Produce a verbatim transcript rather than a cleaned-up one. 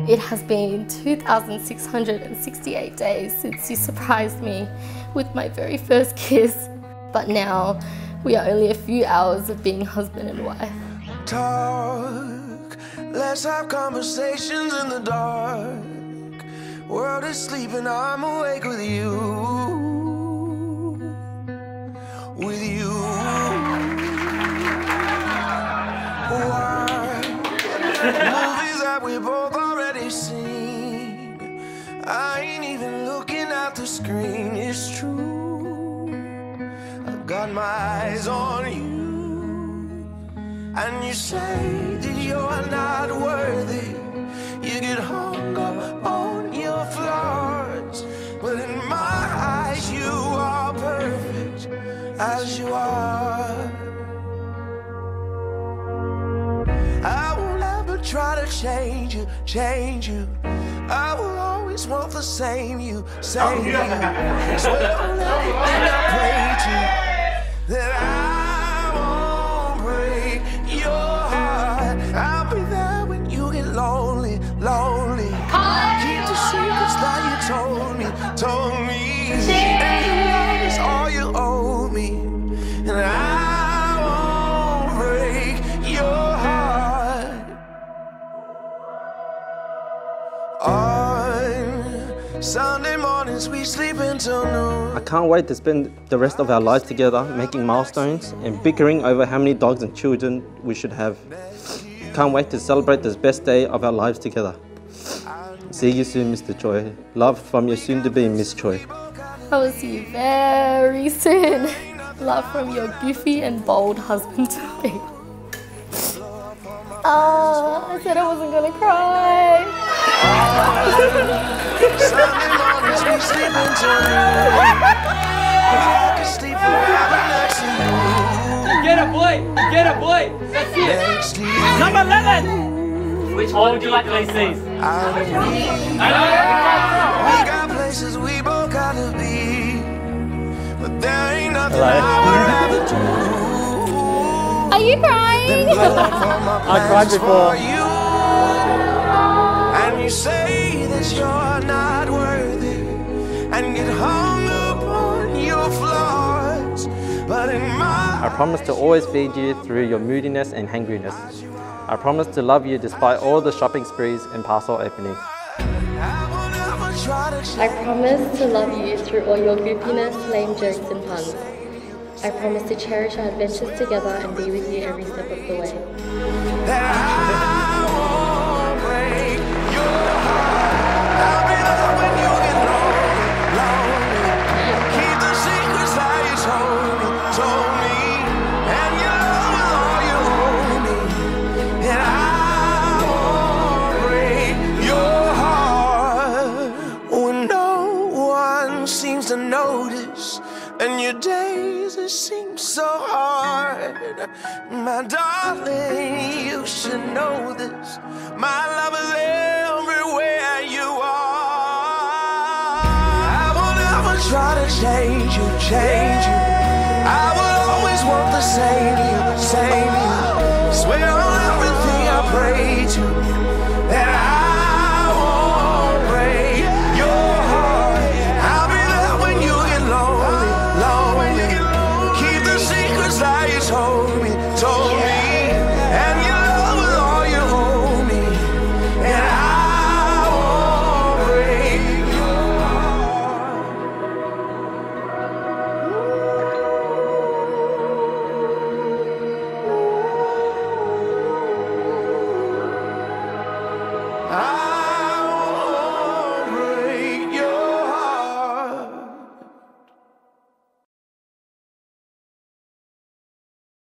It has been two thousand six hundred sixty-eight days since you surprised me with my very first kiss, but now we are only a few hours of being husband and wife. Talk, let's have conversations in the dark. World is sleeping, I'm awake with you. With you. Why? Movies that we both already seen. I ain't even looking at the screen, it's true. I've got my eyes on you. And you say that you're not worthy. You get hung up on your flaws, but in my eyes you are perfect as you are. I will never try to change you, change you. I will always want the same you, same you. Swear on everything I pray to, that I won't break your heart. I'll be there when you get lonely, lonely. Keep the secrets that you told me, told me. And your love is all you owe me. And I won't break your heart. On Sunday mornings we sleep until noon. I can't wait to spend the rest of our lives together, making milestones and bickering over how many dogs and children we should have. Can't wait to celebrate this best day of our lives together. See you soon, Mister Choi. Love from your soon-to-be Miss Choi. I will see you very soon. Love from your goofy and bold husband-to-be. Oh, I said I wasn't gonna cry. Sunday mornings we sleep until noon. I can sleep forever next to you. Get a boy! Get a boy! That's it! Next to you. Number eleven! Which one would you like to see? I We got places we both gotta be, but there ain't nothing I would rather do. Are you crying? I cried before. You. And you say that you're not worthy, and get hung up on your flaws, but in my I promise to always feed you through your moodiness and hangriness. I promise to love you despite all the shopping sprees and parcel openings. I promise to love you through all your goofiness, lame jokes and puns. I promise to cherish our adventures together and be with you every step of the way. Seems to notice, and your days it seems so hard. My darling, you should know this. My love is everywhere you are. I will never try to change you, change you. I will always want the same you, same you. Swear on everything I pray to.